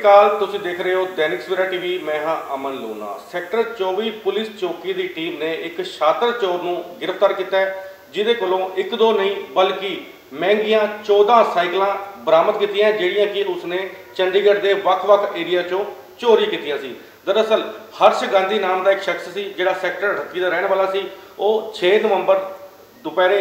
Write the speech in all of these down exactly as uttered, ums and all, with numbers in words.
ਅਕਾਲ, ਤੁਸੀਂ ਦੇਖ ਰਹੇ ਹੋ दैनिक सवेरा टीवी। मैं हाँ अमन लोना। सैक्टर चौबीस पुलिस चौकी की टीम ने एक शातिर चोर को गिरफ्तार किया है, जिहदे कोलों एक दो नहीं बल्कि महंगियां चौदह साइकिल बरामद की जिहड़ियां कि उसने चंडीगढ़ के वख-वख एरिया चों चोरी कीतियां सी। दरअसल हर्ष गांधी नाम का एक शख्स सी जिहड़ा सैक्टर अठत्ती का रहने वाला सी। वो छे नवंबर दोपहरे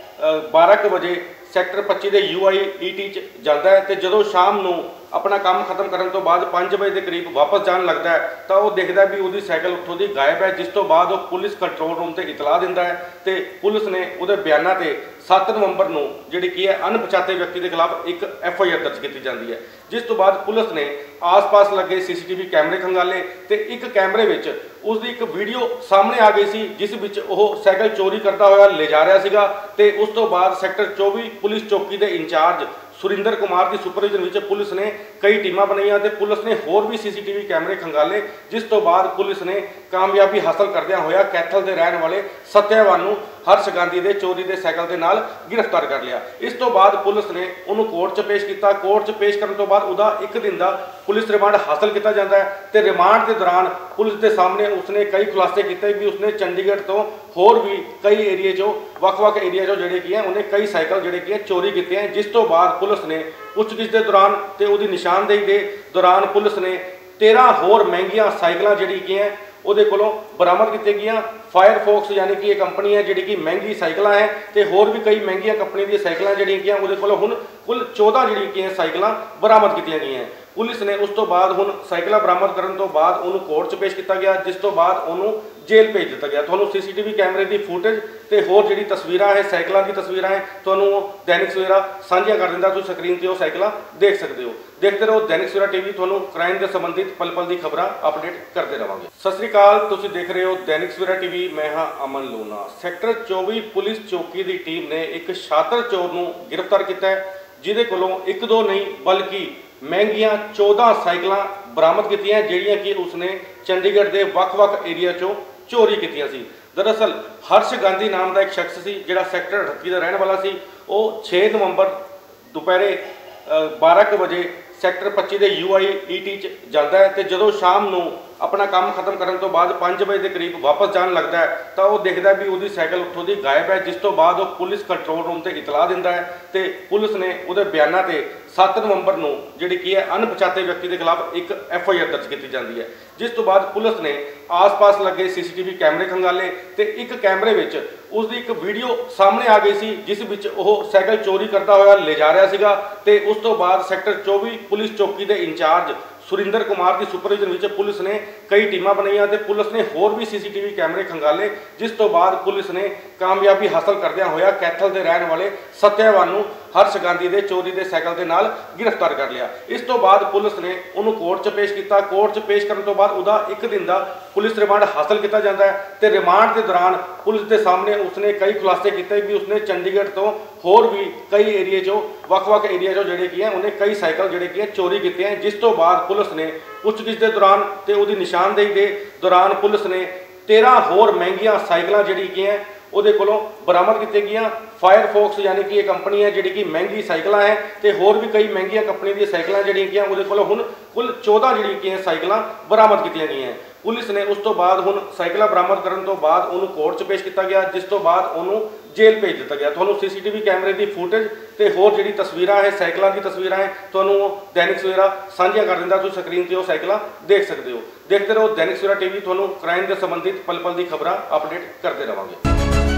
बारह के बजे सैक्टर पच्ची के यू आई ई टी च जाता है, तो जो शाम को अपना काम खत्म करने तो बाद पाँच बजे के करीब वापस जान लगता है तो वह देखता है भी उसकी साइकिल उत्थों की गायब है। जिस तो बाद वो पुलिस कंट्रोल रूम से इतला दिता है तो पुलिस ने उसके बयानों से सत्त नवंबर को जी की है अनपछाते व्यक्ति के खिलाफ एक एफ आई आर दर्ज की जाती है। जिस तो बाद पुलिस ने आस पास लगे सी सी टी वी कैमरे खंगाले तो एक कैमरे में उसकी एक वीडियो सामने आ गई सी जिस विच वो साइकिल चोरी करता हुआ ले जा रहा सीगा। ते उस तो बाद सैक्टर चौबीस पुलिस चौकी के इंचार्ज सुरिंदर कुमार की सुपरविजन में पुलिस ने कई टीम बनाई तो पुलिस ने होर भी सी सी टी वी कैमरे खंगाले। जिस तो बाद पुलिस ने कामयाबी हासिल करदे होया कैथल के रहने वाले सत्यावान नूं हर्ष गांधी के चोरी के साइकिल के नाल गिरफ्तार कर लिया। इस तो बाद पुलिस ने उन्होंने कोर्ट च पेश किया। कोर्ट च पेश करने तो बाद उसका एक दिन का पुलिस रिमांड हासिल किया जाता है। तो रिमांड के दौरान पुलिस के सामने उसने कई खुलासे किए भी उसने चंडीगढ़ तो होर भी कई एरिए चो वख-वख एरिया चो जिहड़े की है उन्हें कई साइकिल जिहड़े की है चोरी की हैं। जिस तो बाद पुलिस ने पुछगिछ के दौरान तो उसकी निशानदेही के दौरान पुलिस ने तेरह होर महंगियां साइकिल जिहड़ी की हैं उहदे कोलों बरामद की गई। फायरफॉक्स यानी कि एक कंपनी है जिहड़ी कि महंगी साइकिल है तो होर भी कई महंगिया कंपनी दी साइकिल जिहड़ियां कि उहदे कोलों हुण कुल चौदह जिहड़ी कि साइकिल बरामद की गई हैं। पुलिस ने उस तो बाद हुण साइकिल बरामद करने तो बाद उन्होंने कोर्ट च पेश किया गया। जिस तो बाद उन्होंने जेल भेज दिता गया। तुहानूं सी सी टी वी कैमरे की फुटेज तो होर जिहड़ी तस्वीरां है साइकिलों की तस्वीरां है तुहानूं दैनिक सवेरा साझियां कर दिंदा। तुसीं स्क्रीन ते वो साइकिल देख सकते हो। देखते रहो दैनिक सवेरा टीवी, तुहानूं क्राइम से संबंधित पल पल की खबर अपडेट करते रहांगे। सत श्री अकाल, तुसीं देख रहे हो दैनिक सवेरा टीवी। मैं हाँ अमन लोना। सैक्टर चौबीस पुलिस चौकी की टीम ने एक शातिर चोर को गिरफ्तार किया है, जिहदे कोलों एक दो नहीं बल्कि महंगियां चौदह साइकिल बरामद की जिहड़ियां कि उसने चंडीगढ़ के वख-वख एरिया चों चोरी कीतियां सी। दरअसल हर्ष गांधी नाम का एक शख्स सी जिहड़ा सैक्टर अठत्ती का रहने वाला सी। वो छे नवंबर दोपहरे बारह के बजे सैक्टर पच्ची के यू आई ई टी च जाता है तो जो शाम को अपना काम खत्म करने तो बाद पाँच बजे के करीब वापस जान लगता है तो वह देखता है भी उसकी साइकिल उत्थों की गायब है। जिस तो बाद वो पुलिस कंट्रोल रूम से इतला दिता है तो पुलिस ने उसके बयानों से सत्त नवंबर को जी की है अनपछाते व्यक्ति के खिलाफ एक एफ आई आर दर्ज की जाती है। जिस तो बाद पुलिस ने आस पास लगे सी सी टी वी कैमरे खंगाले तो एक कैमरे में उसकी एक वीडियो सामने आ गई सी जिस विच वो साइकिल चोरी करता हुआ ले जा रहा सीगा। तो उस तो बाद सैक्टर चौबीस पुलिस चौकी के इंचार्ज सुरिंदर कुमार की सुपरविजन में पुलिस ने कई टीम बनाई तो पुलिस ने होर भी सी सी टी वी कैमरे खंगाले। जिस तो बाद पुलिस ने कामयाबी हासिल करदे होया कैथल के रहने वाले सत्यावान नूं हर्ष गांधी के चोरी के साइकिल के नाल गिरफ्तार कर लिया। इस तो बाद पुलिस ने उन्होंने कोर्ट च पेश किया। कोर्ट च पेश करने तो बाद उसका एक दिन का पुलिस रिमांड हासिल किया जाता है। तो रिमांड के दौरान पुलिस के सामने उसने कई खुलासे किए भी उसने चंडीगढ़ तो होर भी कई एरिए चो वख-वख एरिया चो जिहड़े की है उन्हें कई साइकिल जिहड़े की है चोरी की हैं। जिस तो बाद पुलिस ने पुछगिछ के दौरान तो उसकी निशानदेही के दौरान पुलिस ने तेरह होर महंगियां साइकिल जिहड़ी की हैं उहदे कोलों बरामद की गई। फायरफॉक्स यानी कि एक कंपनी है जिहड़ी कि महंगी साइकिल है तो होर भी कई महंगिया कंपनी दी साइकिल जिहड़ियां कि उहदे कोलों हुण कुल चौदह जिहड़ी की साइकिल बरामद की गई हैं। पुलिस ने उस तो बाद हुण साइकिल बरामद करने तो बाद उन्होंने कोर्ट च पेश किया गया। जिस तो बाद उन्होंने जेल भेज दिता गया। तुहानूं सी सी टी वी कैमरे की फुटेज तो होर जिहड़ी तस्वीरां है साइकिलों की तस्वीरां है तुहानूं दैनिक सवेरा साझियां कर दिंदा। तुसीं स्क्रीन ते वो साइकिल देख सकते हो। देखते रहो दैनिक सवेरा टीवी, तुहानूं क्राइम से संबंधित पल पल की खबर अपडेट करते रहांगे।